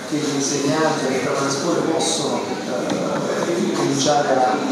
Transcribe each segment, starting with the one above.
che gli insegnanti all'interno delle scuole possono cominciare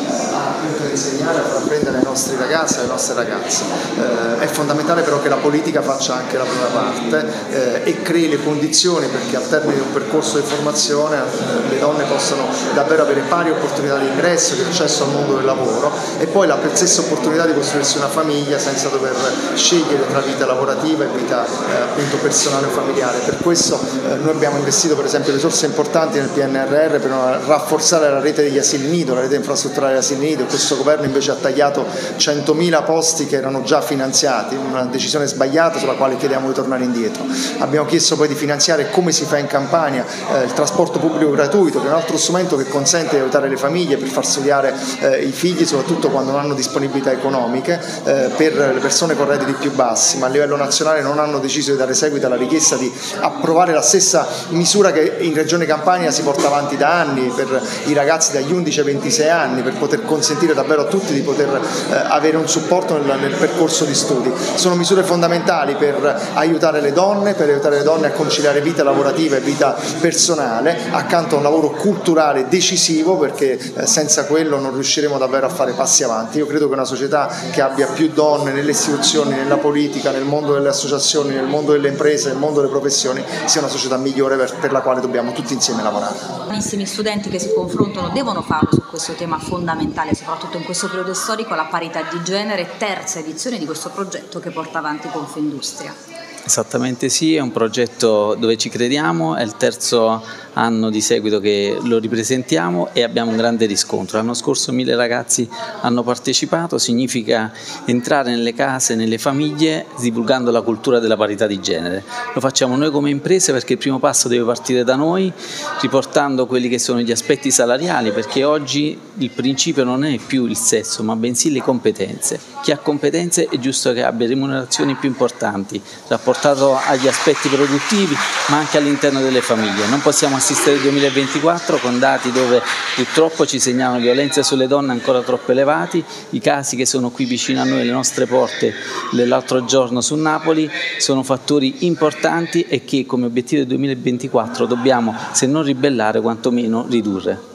a insegnare, a far apprendere ai nostri ragazzi e alle nostre ragazze. È fondamentale però che la politica faccia anche la propria parte e crei le condizioni perché al termine di un percorso di formazione le donne possano davvero avere pari opportunità di ingresso, di accesso al mondo del lavoro e poi la stessa opportunità di costruirsi una famiglia senza dover scegliere tra vita lavorativa e vita appunto personale o familiare. Per questo noi abbiamo investito per esempio risorse importanti nel PNRR per rafforzare la rete degli asili nido, la rete infrastrutturale degli asili nido. Questo governo invece ha tagliato 100.000 posti che erano già finanziati, una decisione sbagliata sulla quale chiediamo di tornare indietro. Abbiamo chiesto poi di finanziare, come si fa in Campania, il trasporto pubblico gratuito, che è un altro strumento che consente di aiutare le famiglie per far studiare i figli, soprattutto quando non hanno disponibilità economiche, per le persone con redditi più bassi, ma a livello nazionale non hanno deciso di dare seguito alla richiesta di approvare la stessa misura che in Regione Campania si porta avanti da anni per i ragazzi dagli 11 ai 26 anni, per poter consentire davvero a tutti di poter avere un supporto nel percorso di studi. Sono misure fondamentali per aiutare le donne a conciliare vita lavorativa e vita personale, accanto a un lavoro culturale decisivo, perché senza quello non riusciremo davvero a fare passi avanti. Io credo che una società che abbia più donne nelle istituzioni, nella politica, nel mondo delle associazioni, nel mondo delle imprese, nel mondo delle professioni, sia una società migliore per la quale dobbiamo tutti insieme lavorare. Buonissimi studenti che si confrontano devono farlo su questo tema fondamentale, soprattutto in questo periodo storico, la parità di genere, terza edizione di questo progetto che porta avanti Confindustria. Esattamente sì, è un progetto dove ci crediamo, è il terzo anno di seguito che lo ripresentiamo e abbiamo un grande riscontro. L'anno scorso 1000 ragazzi hanno partecipato, significa entrare nelle case, nelle famiglie, divulgando la cultura della parità di genere. Lo facciamo noi come imprese perché il primo passo deve partire da noi, riportando quelli che sono gli aspetti salariali, perché oggi il principio non è più il sesso, ma bensì le competenze. Chi ha competenze è giusto che abbia remunerazioni più importanti, rapportato agli aspetti produttivi, ma anche all'interno delle famiglie. Non possiamo assistere al 2024 con dati dove purtroppo ci segnalano violenze sulle donne ancora troppo elevati. I casi che sono qui vicino a noi, alle nostre porte, dell'altro giorno su Napoli, sono fattori importanti e che come obiettivo del 2024 dobbiamo, se non ribellare, quantomeno ridurre.